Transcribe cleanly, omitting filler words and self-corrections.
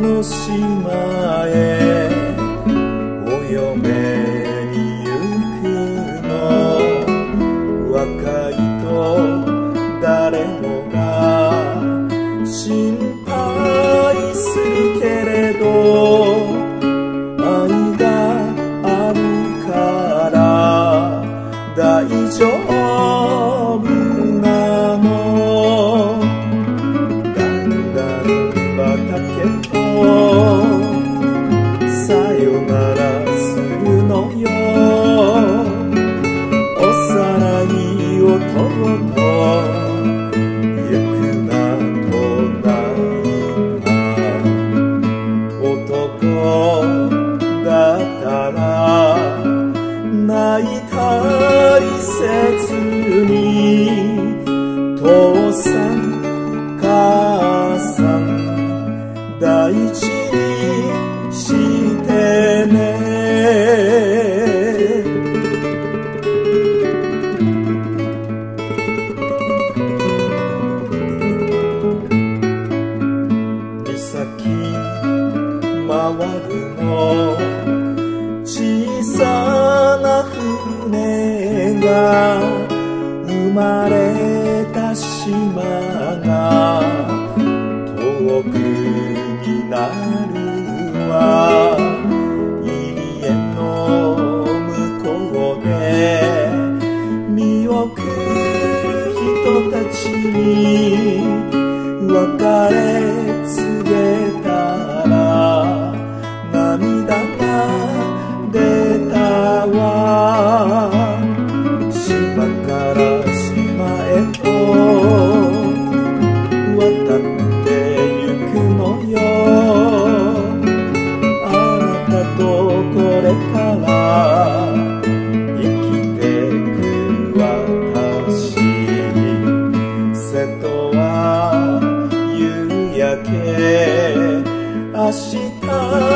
の島へお嫁に行くの。若いと誰もが心配するけれど、愛があるから大丈夫なの。だんだん畑とさよならするのよ。幼い弟行くなと泣いた。男だったら泣いたりせずに、父さん母さん大事にしてね。岬回るの小さな船が生まれた島が遠くになるわ。入り江の向こうで見送る人たちに別れ告げたら涙が出たわ。島から島へと渡ってゆくのよ。あなたとこれから生きてく私。瀬戸は夕焼け明日